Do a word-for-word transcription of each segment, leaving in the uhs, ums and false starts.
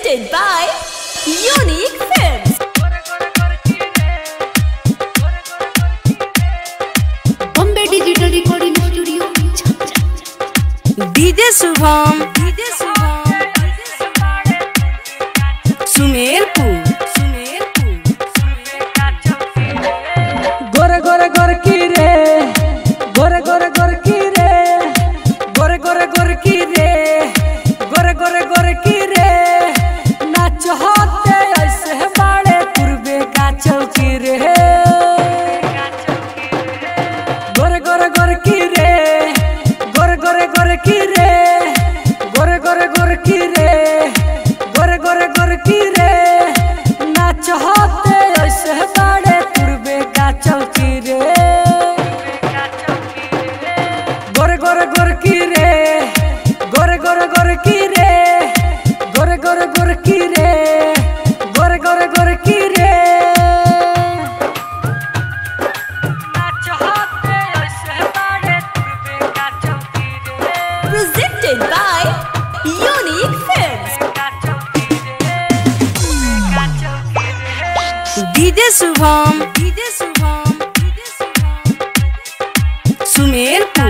Presented by Unique Films. Bombay Digital Recording Studio. D J Shubham, D J Shubham, Sumerpur, Sumerpur. गोरे गोरे गोरे की रे, गोरे गोरे गोरे की रे, गोरे गोरे गोरे की रे, गोरे गोरे गोरे की रे, नाच होते ऐसे बाड़े पूर्वे का चौकी रे, गोरे गोरे गोरे की रे, गोरे गोरे गोरे की रे, गोरे गोरे गोरे की रे, गोरे गोरे गोरे की रे, नाच होते ऐसे बाड़े पूर्वे का चौकी रे, गोरे गोरे गोरे की रे, गोरे गोरे गोरे की रे, गोरे गोरे गोरे की रे, गोरे गोरे गोरे की रे, नाच होते ऐसे बाड़े पूर्वे का चौकी रे, Presented by Unique Films. D J Shubham, D J Shubham, Sumerpur,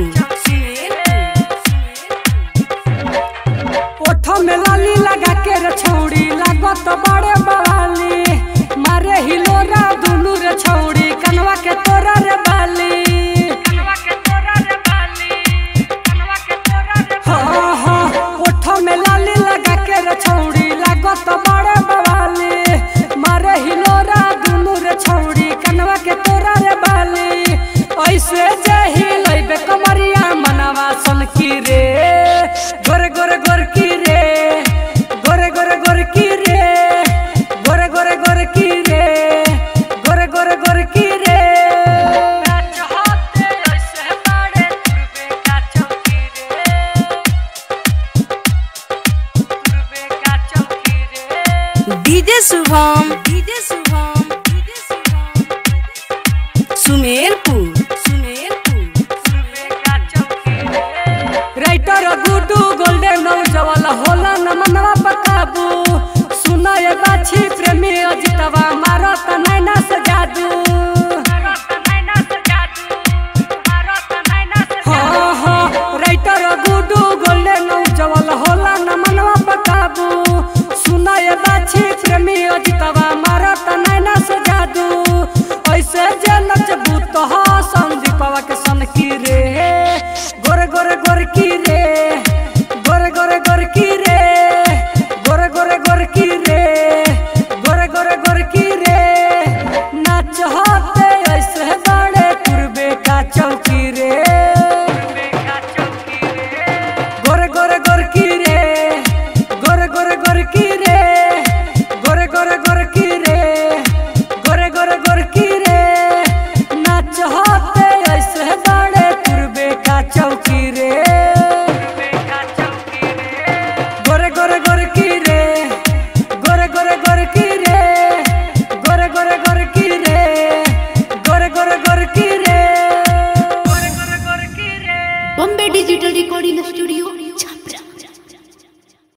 ओठो में लाली लगा के रे छौड़ी लागत बड़े बवाली, मारे हिलोरा दुनू रे छौड़ी कनवा के तोरा रे बाली, कनवा के तोरा रे बाली, कनवा के तोरा रे हाँ हाँ ओठो में लाली लगा के रे छौड़ी लागत बड़े बवाली, मारे हिलोरा दुनू रे छौड़ी कनवा के तोरा रे बाली, ऐसे जही लइबे कमरिया मनवा सन की रे, गोरे गोरे गोरे की रे, गोरे गोरे गोरे की रे, गोरे गोरे गोरे की रे, गोरे गोरे गोरे की रे, नाच होते ऐसे बाड़े पूर्वे का चौकी रे, पूर्वे का चौकी रे, D J Shubham, D J Shubham, Sumerpur, Sumerpur. Writer Guddu golden नौ जवाला होला न